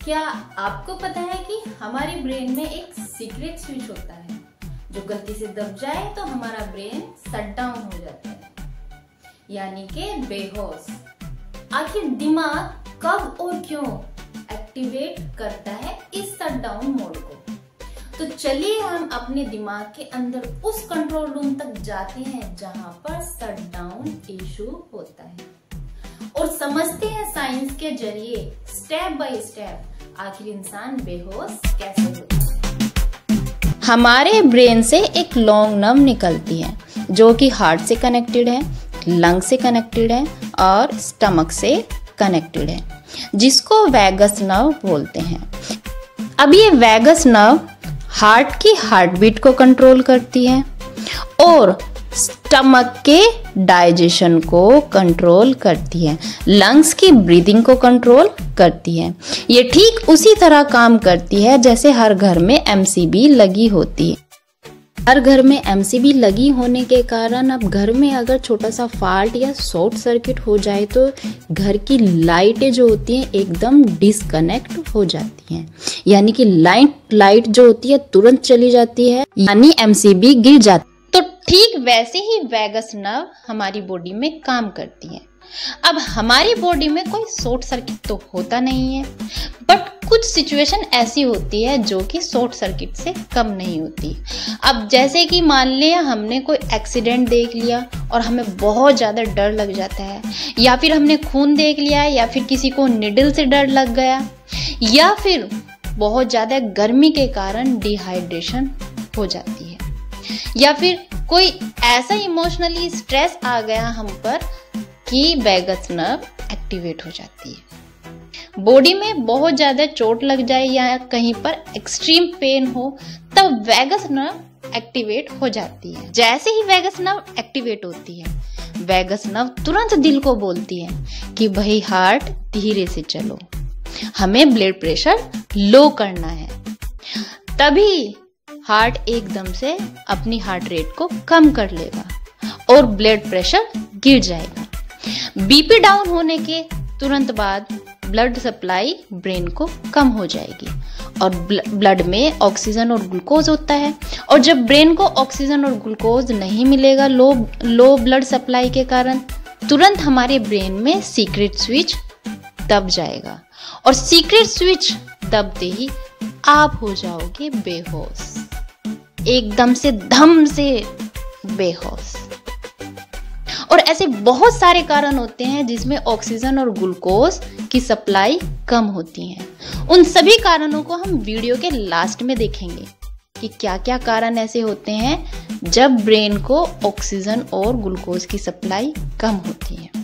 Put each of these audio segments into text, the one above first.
क्या आपको पता है कि हमारे ब्रेन में एक सीक्रेट स्विच होता है जो गलती से दब जाए तो हमारा ब्रेन शट डाउन हो जाता है, यानी कि बेहोश। आखिर दिमाग कब और क्यों एक्टिवेट करता है इस शट डाउन मोड को? तो चलिए हम अपने दिमाग के अंदर उस कंट्रोल रूम तक जाते हैं जहां पर शट डाउन इशू होता है और समझते हैं साइंस के जरिए स्टेप बाय स्टेप आखिर इंसान बेहोश कैसे होता है। हमारे ब्रेन से एक लॉन्ग नर्व निकलती है जो कि हार्ट से कनेक्टेड है, लंग से कनेक्टेड है और स्टमक से कनेक्टेड है, जिसको वैगस नर्व बोलते हैं। अब ये वैगस नर्व हार्ट की हार्ट बीट को कंट्रोल करती है और स्टमक के डाइजेशन को कंट्रोल करती है, लंग्स की ब्रीदिंग को कंट्रोल करती है। ये ठीक उसी तरह काम करती है जैसे हर घर में एमसीबी लगी होती है। हर घर में एमसीबी लगी होने के कारण अब घर में अगर छोटा सा फॉल्ट या शॉर्ट सर्किट हो जाए तो घर की लाइटें जो होती हैं एकदम डिस्कनेक्ट हो जाती हैं, यानी कि लाइट जो होती है तुरंत चली जाती है, यानी एमसीबी गिर जाती है। तो ठीक वैसे ही वैगस नर्व हमारी बॉडी में काम करती है। अब हमारी बॉडी में कोई शॉर्ट सर्किट तो होता नहीं है, बट कुछ सिचुएशन ऐसी होती है जो कि शॉर्ट सर्किट से कम नहीं होती। अब जैसे कि मान लिया हमने कोई एक्सीडेंट देख लिया और हमें बहुत ज़्यादा डर लग जाता है, या फिर हमने खून देख लिया, या फिर किसी को निडल से डर लग गया, या फिर बहुत ज़्यादा गर्मी के कारण डिहाइड्रेशन हो जाती है, या फिर कोई ऐसा इमोशनली स्ट्रेस आ गया हम पर कि वैगस नर्व एक्टिवेट हो जाती है। बॉडी में बहुत ज्यादा चोट लग जाए या कहीं पर एक्सट्रीम पेन हो तब वैगस नर्व एक्टिवेट हो जाती है। जैसे ही वैगस नर्व एक्टिवेट होती है, वैगस नर्व तुरंत दिल को बोलती है कि भाई हार्ट धीरे से चलो, हमें ब्लड प्रेशर लो करना है। तभी हार्ट एकदम से अपनी हार्ट रेट को कम कर लेगा और ब्लड प्रेशर गिर जाएगा। बीपी डाउन होने के तुरंत बाद ब्लड सप्लाई ब्रेन को कम हो जाएगी और ब्लड में ऑक्सीजन और ग्लूकोज होता है, और जब ब्रेन को ऑक्सीजन और ग्लूकोज नहीं मिलेगा लो ब्लड सप्लाई के कारण, तुरंत हमारे ब्रेन में सीक्रेट स्विच दब जाएगा और सीक्रेट स्विच दबते ही आप हो जाओगे बेहोश, एकदम से धम से बेहोश। और ऐसे बहुत सारे कारण होते हैं जिसमें ऑक्सीजन और ग्लूकोज की सप्लाई कम होती है। उन सभी कारणों को हम वीडियो के लास्ट में देखेंगे कि क्या क्या कारण ऐसे होते हैं जब ब्रेन को ऑक्सीजन और ग्लूकोज की सप्लाई कम होती है।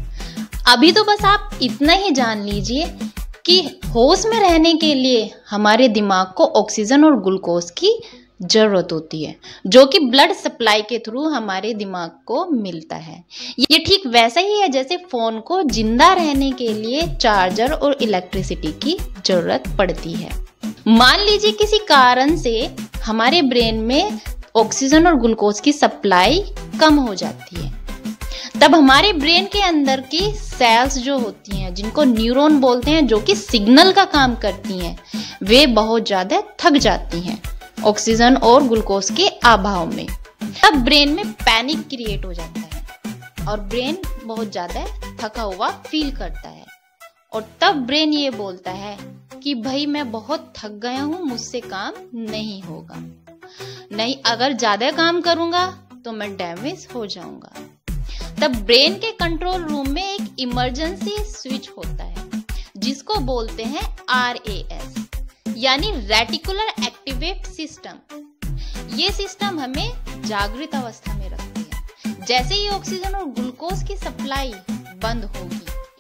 अभी तो बस आप इतना ही जान लीजिए कि होश में रहने के लिए हमारे दिमाग को ऑक्सीजन और ग्लूकोज की जरूरत होती है, जो कि ब्लड सप्लाई के थ्रू हमारे दिमाग को मिलता है। ये ठीक वैसा ही है जैसे फोन को जिंदा रहने के लिए चार्जर और इलेक्ट्रिसिटी की जरूरत पड़ती है। मान लीजिए किसी कारण से हमारे ब्रेन में ऑक्सीजन और ग्लूकोज की सप्लाई कम हो जाती है, तब हमारे ब्रेन के अंदर की सेल्स जो होती हैं, जिनको न्यूरॉन बोलते हैं, जो कि सिग्नल का काम करती हैं, वे बहुत ज्यादा थक जाती हैं ऑक्सीजन और ग्लूकोज के अभाव में। तब ब्रेन में पैनिक क्रिएट हो जाता है और ब्रेन बहुत ज्यादा थका हुआ फील करता है, और तब ब्रेन ये बोलता है कि भाई मैं बहुत थक गया हूं, मुझसे काम नहीं होगा, नहीं अगर ज्यादा काम करूंगा तो मैं डैमेज हो जाऊंगा। तब ब्रेन के कंट्रोल रूम में एक इमरजेंसी स्विच होता है जिसको बोलते हैं RAS, यानी रेटिकुलर एक्टिवेट सिस्टम। ये सिस्टम हमें जागृत अवस्था में रखती है। जैसे ही ऑक्सीजन और ग्लूकोज की सप्लाई बंद होगी,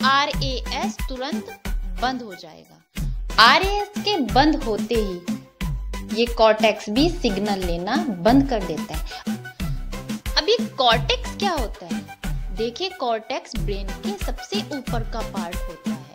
RAS तुरंत बंद हो जाएगा। RAS के बंद होते ही ये कॉर्टेक्स भी सिग्नल लेना बंद कर देता है। अब ये कॉर्टेक्स क्या होता है? देखिए, कॉर्टेक्स ब्रेन के सबसे ऊपर का पार्ट होता है।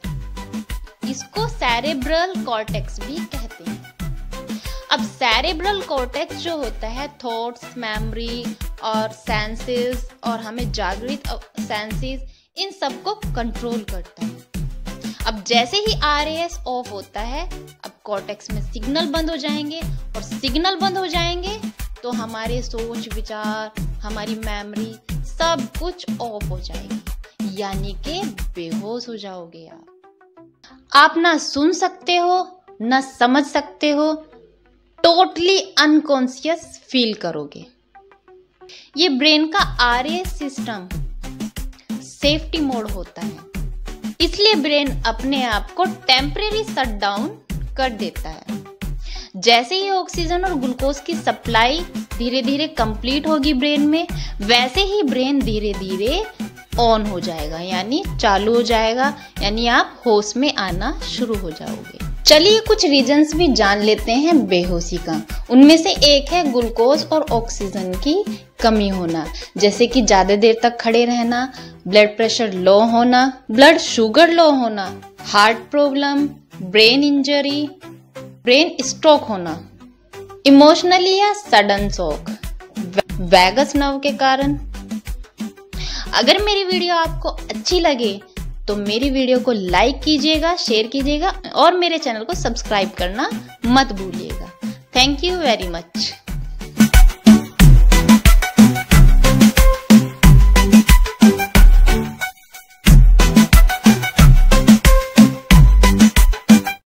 इसको सेरेब्रल कॉर्टेक्स भी कहते हैं। अब सेरेब्रल कॉर्टेक्स जो होता है थॉट्स, मेमोरी और सेंसेस, और हमें जागृत सेंसेस, इन सबको कंट्रोल करता है। अब जैसे ही RAS ऑफ होता है, अब कॉर्टेक्स में सिग्नल बंद हो जाएंगे, और सिग्नल बंद हो जाएंगे तो हमारे सोच विचार, हमारी मेमोरी सब कुछ ऑफ हो जाएगी, यानी कि बेहोश हो जाओगे आप ना सुन सकते हो, ना समझ सकते हो, टोटली अनकॉन्शियस फील करोगे। ये ब्रेन का RAS सिस्टम सेफ्टी मोड होता है, इसलिए ब्रेन अपने आप को टेम्परेरी शट डाउन कर देता है। जैसे ही ऑक्सीजन और ग्लूकोज की सप्लाई धीरे धीरे कंप्लीट होगी ब्रेन में, वैसे ही ब्रेन धीरे धीरे ऑन हो जाएगा, यानी चालू हो जाएगा, यानी आप होश में आना शुरू हो जाओगे। चलिए कुछ रीजंस भी जान लेते हैं बेहोशी का। उनमें से एक है ग्लूकोज और ऑक्सीजन की कमी होना, जैसे कि ज्यादा देर तक खड़े रहना, ब्लड प्रेशर लो होना, ब्लड शुगर लो होना, heart problem, brain injury, brain stroke होना, इमोशनली या सडन शॉक, वैगस नर्व के कारण। अगर मेरी वीडियो आपको अच्छी लगे तो मेरी वीडियो को लाइक कीजिएगा, शेयर कीजिएगा और मेरे चैनल को सब्सक्राइब करना मत भूलिएगा। Thank you very much.